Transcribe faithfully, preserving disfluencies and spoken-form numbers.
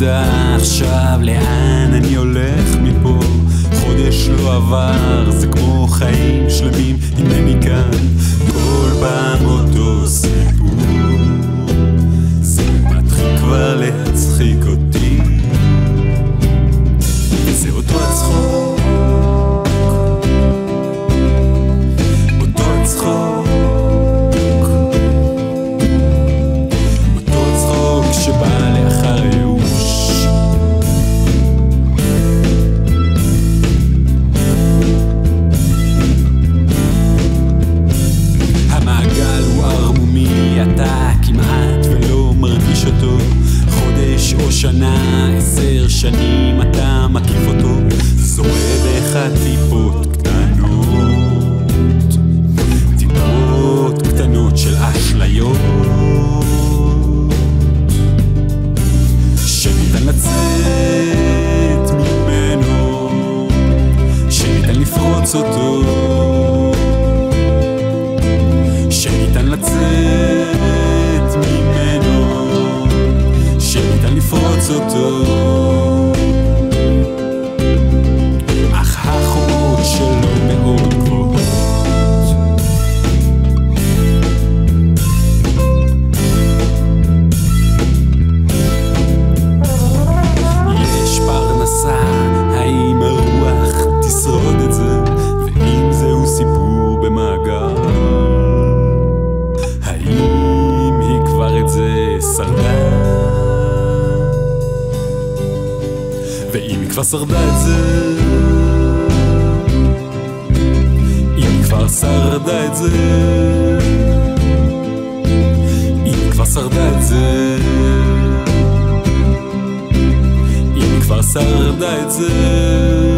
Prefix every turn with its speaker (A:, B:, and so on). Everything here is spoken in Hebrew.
A: תדע עכשיו לאן אני הולך מפה. חודש לא עבר, זה כמו חיים שלמים, הנני כאן כל פעם אותו סיפור. זה מתחיל כבר להצחיק אותי, זה אותו הצחוק, אותו הצחוק, אותו הצחוק שבא לאחר ייאוש. המעגל הוא ערמומי, אתה כמעט ולא מרגיש אותו. חודש או שנה, עשר שנים אתה מקיף אותו. זורק בך טיפות קטנות, טיפות קטנות של אשליות, שניתן לצאת ממנו, שניתן לפרוץ אותו, שניתן לצאת ממנו, שניתן לפרוץ אותו. אך החומות שלו מאוד גבוהות. יש פרנסה, האם הרוח תשרוד את זה? ואם זהו סיפור במעגל, האם היא כבר את זה שרדה? ואם היא כבר שרדה את זה, אם היא כבר שרדה את זה, אם היא כבר שרדה את זה, אם היא כבר שרדה את זה,